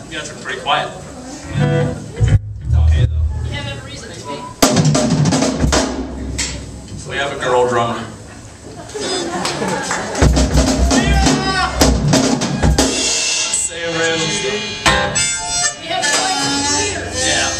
You guys are pretty quiet. It's okay though. You have every reason to speak. We have a girl drummer. Same random stuff. We have like leaders. Yeah.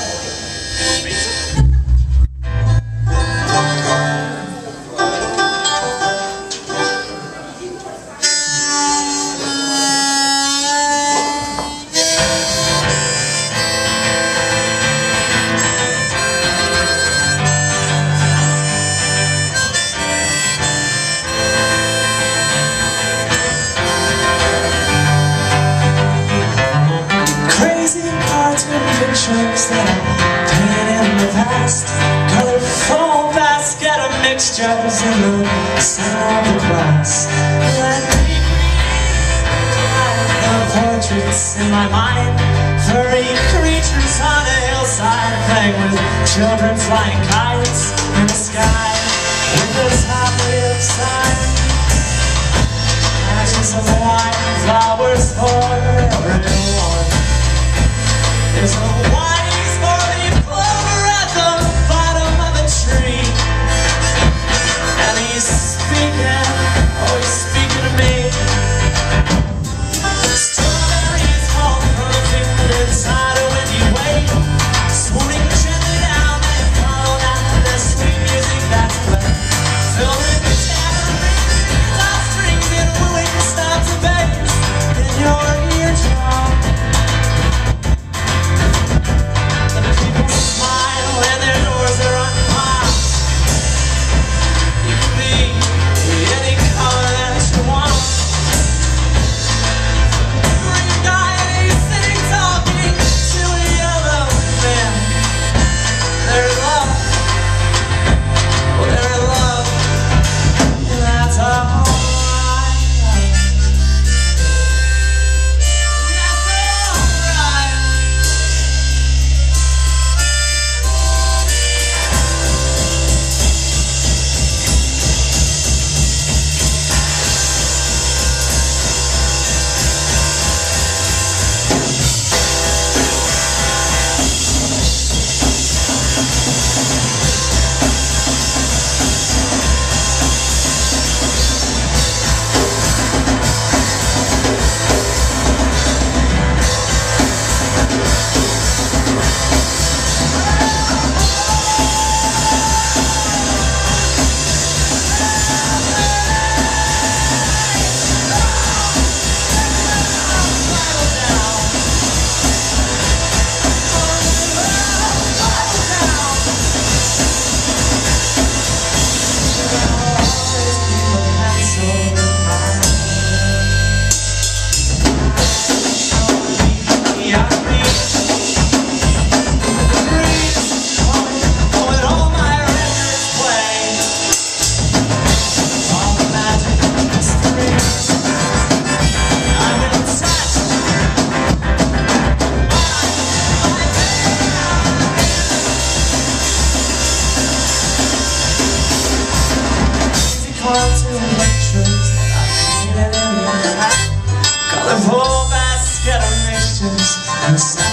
Pictures that I painted in the past, colorful basket of mixtures in the center of the class. Let me create the portraits in my mind, furry creatures on a hillside playing with children flying kites in the sky. Windows halfway upside, ashes of wine, flowers for everyone. There's a whiny, sporty clover at the bottom of the tree, and he's speaking, oh, he's speaking to me. Strawberries fall perfect inside a windy wave, swooning gently down and followed after the sweet music that's played, filled with the tambourine, guitar strings and wooing stops and bass in your eardrum. Colorful basket of mixtures.